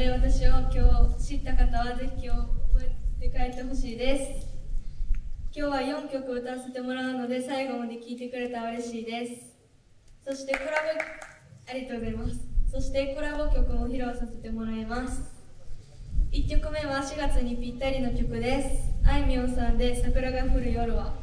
で、私を今日知った方はぜひ今日振り返ってほしいです。今日は4曲歌わせてもらうので、最後まで聴いてくれたら嬉しいです。そしてありがとうございます。そしてコラボ曲も披露させてもらいます。1曲目は4月にぴったりの曲です。あいみょんさんで桜が降る夜は。